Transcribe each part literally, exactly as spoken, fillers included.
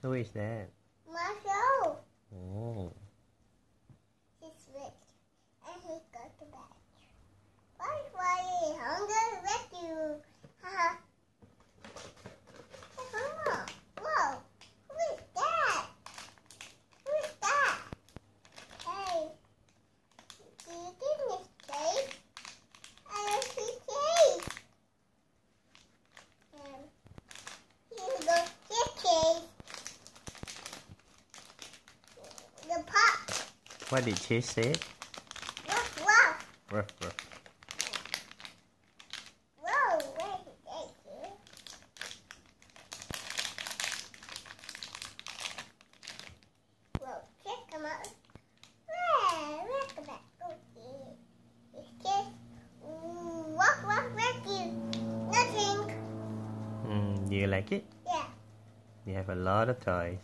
Who is that? Marshall. Oh. He's rich and he got to bed. Why why he hungry rescue? Haha. Mama. Whoa. Who is that? Who is that? Hey. Do you think it's safe? I don't see safe. Um, here we go. Here's Chase. The pop. What did Chase say? Ruff, ruff. Ruff, ruff. Whoa, where did they go? Whoa, check them out. Where? Look at that. Okay. It's just walk, walk, rescue. Nothing. Mm, do you like it? Yeah. You have a lot of toys.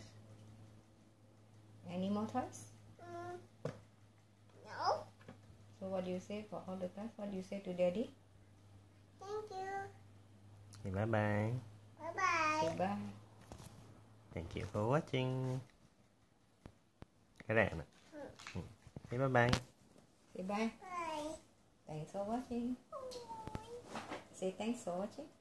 Any more toys? Mm. No. So what do you say for all the toys? What do you say to daddy? Thank you. Okay, bye bye. Bye bye. Say bye. Thank you for watching. Cái này nè. Ừ. Okay, bye bye. Say bye. Bye. Thanks for watching. Say thanks for watching.